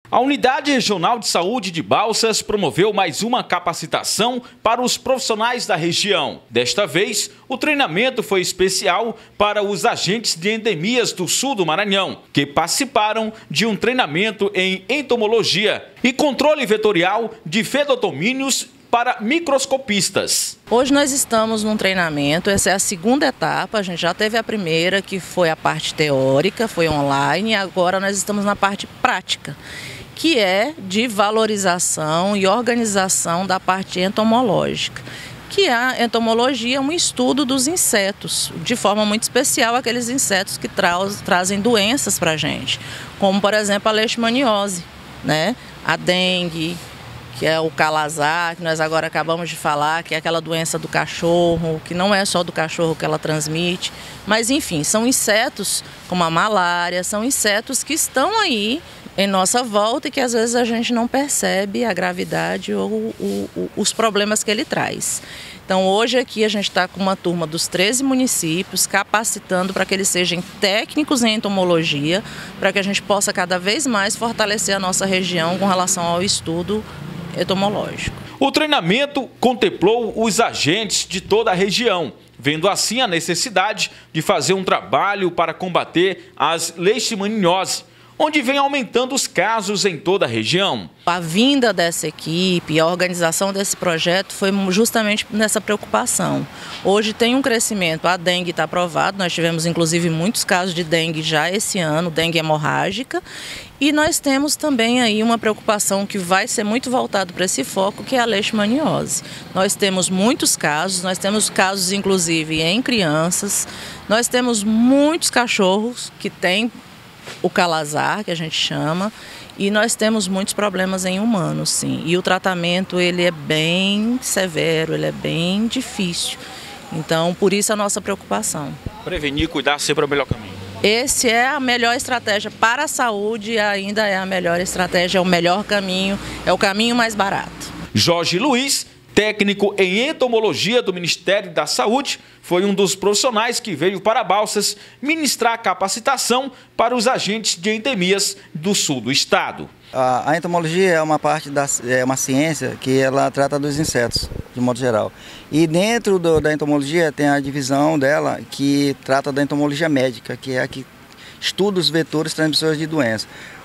A Unidade Regional de Saúde de Balsas promoveu mais uma capacitação para os profissionais da região. Desta vez, o treinamento foi especial para os agentes de endemias do sul do Maranhão, que participaram de um treinamento em entomologia e controle vetorial de fedotomínios para microscopistas. Hoje nós estamos num treinamento, essa é a segunda etapa, a gente já teve a primeira, que foi a parte teórica, foi online, e agora nós estamos na parte prática, que é de valorização e organização da parte entomológica, que a entomologia é um estudo dos insetos, de forma muito especial aqueles insetos que trazem doenças para a gente, como por exemplo a leishmaniose, né? A dengue, que é o calazar, que nós agora acabamos de falar, que é aquela doença do cachorro, que não é só do cachorro que ela transmite, mas enfim, são insetos como a malária, são insetos que estão aí em nossa volta e que às vezes a gente não percebe a gravidade ou os problemas que ele traz. Então hoje aqui a gente está com uma turma dos 13 municípios capacitando para que eles sejam técnicos em entomologia, para que a gente possa cada vez mais fortalecer a nossa região com relação ao estudo entomológico. O treinamento contemplou os agentes de toda a região, vendo assim a necessidade de fazer um trabalho para combater as leishmaniose, onde vem aumentando os casos em toda a região. A vinda dessa equipe, a organização desse projeto foi justamente nessa preocupação. Hoje tem um crescimento, a dengue está aprovado, nós tivemos inclusive muitos casos de dengue já esse ano, dengue hemorrágica, e nós temos também aí uma preocupação que vai ser muito voltado para esse foco, que é a leishmaniose. Nós temos muitos casos, nós temos casos inclusive em crianças, nós temos muitos cachorros que têm o calazar, que a gente chama, e nós temos muitos problemas em humanos, sim. E o tratamento, ele é bem severo, ele é bem difícil. Então, por isso a nossa preocupação. Prevenir e cuidar sempre é o melhor caminho. Esse é a melhor estratégia para a saúde e ainda é a melhor estratégia, é o melhor caminho, é o caminho mais barato. Jorge Luiz, técnico em entomologia do Ministério da Saúde, foi um dos profissionais que veio para Balsas ministrar capacitação para os agentes de endemias do sul do estado. A entomologia é uma parte é uma ciência que ela trata dos insetos, de modo geral. E dentro da entomologia tem a divisão dela que trata da entomologia médica, que é a que estuda os vetores transmissores de doença.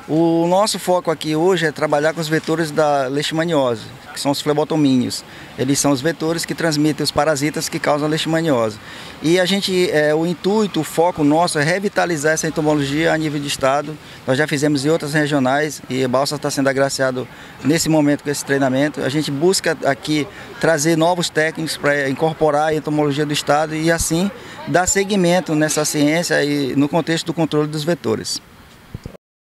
O nosso foco aqui hoje é trabalhar com os vetores da leishmaniose, que são os flebotomínios. Eles são os vetores que transmitem os parasitas que causam a leishmaniose. E a gente, o intuito, o foco nosso é revitalizar essa entomologia a nível de estado. Nós já fizemos em outras regionais e Balsas está sendo agraciado nesse momento com esse treinamento. A gente busca aqui trazer novos técnicos para incorporar a entomologia do estado e assim dar seguimento nessa ciência e no contexto do controle dos vetores.